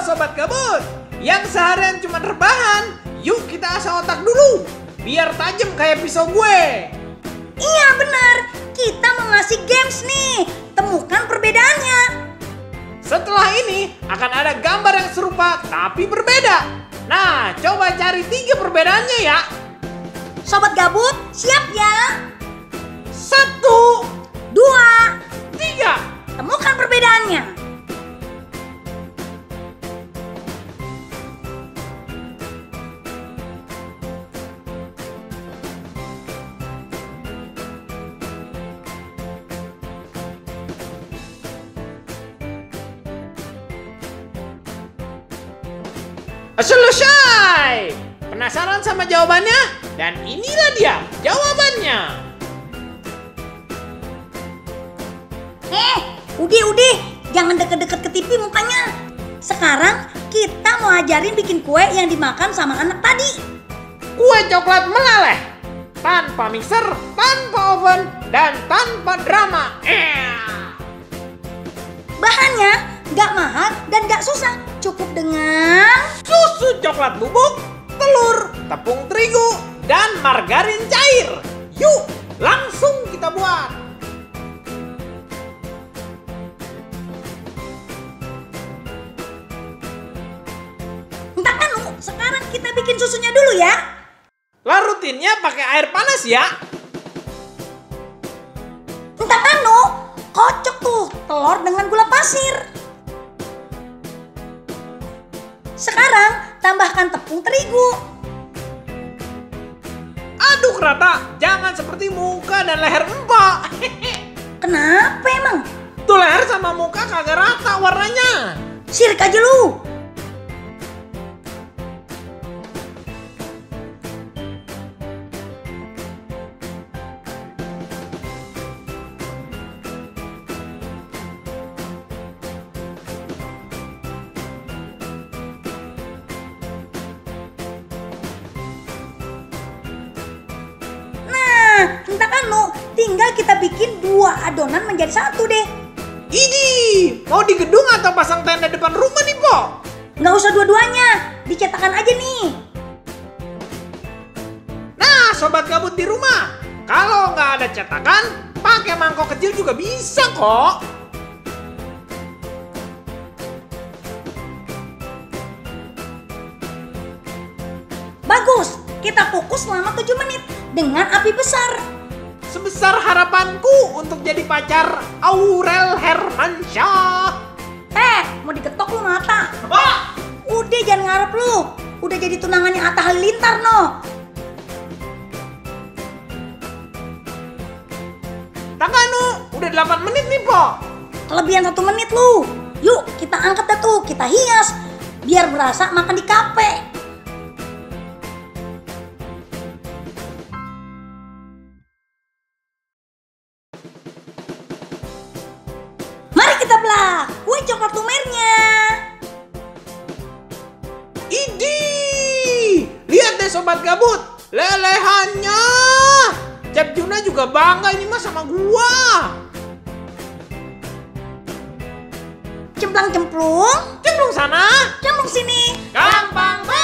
Sobat Gabut, yang seharian cuma rebahan, yuk kita asah otak dulu, biar tajam kayak pisau gue. Iya benar, kita mau ngasih games nih, temukan perbedaannya. Setelah ini akan ada gambar yang serupa tapi berbeda. Nah, coba cari 3 perbedaannya ya. Sobat Gabut, siap ya? 1, 2, 3. temukan perbedaannya. Selesai! Penasaran sama jawabannya? Dan inilah dia jawabannya. Udah, jangan deket-deket ke TV mukanya. Sekarang kita mau ajarin bikin kue yang dimakan sama anak tadi. Kue coklat melaleh, tanpa mixer, tanpa oven, dan tanpa drama. Bahannya gak mahal dan gak susah. Cukup dengan Susu coklat bubuk, telur, tepung terigu, dan margarin cair. Yuk, langsung kita buat. Entah kan, sekarang kita bikin susunya dulu ya. Larutinnya pakai air panas ya. Entah kan, kocok tuh telur dengan gula pasir. Sekarang tambahkan tepung terigu. Aduk rata, jangan seperti muka dan leher empok. Kenapa emang? Tuh leher sama muka kagak rata warnanya. Sirik aja lu. Entah kan tinggal kita bikin 2 adonan menjadi 1 deh. Idih, mau di gedung atau pasang tenda depan rumah nih, Po? Nggak usah dua-duanya, dicetakan aja nih. Nah, Sobat Gabut di rumah, kalau nggak ada cetakan, pakai mangkok kecil juga bisa kok. Bagus, kita kukus selama 7 menit dengan api besar. Sebesar harapanku untuk jadi pacar Aurel Hermansyah. Mau diketok lu mata. Apa? Udah jangan ngarep lu. Udah jadi tunangannya Atta Halilintar Takanu, udah 8 menit nih, Po. Kelebihan 1 menit lu. Yuk kita angkat dah tuh, kita hias. Biar berasa makan di kafe. Mari kita belah kue coklat lumernya. Idih, lihat deh Sobat Gabut, lelehannya. Chef Juna juga bangga ini mah sama gua. Cemplang-cemplung, Cemplung sana, cemplung sini. gampang banget.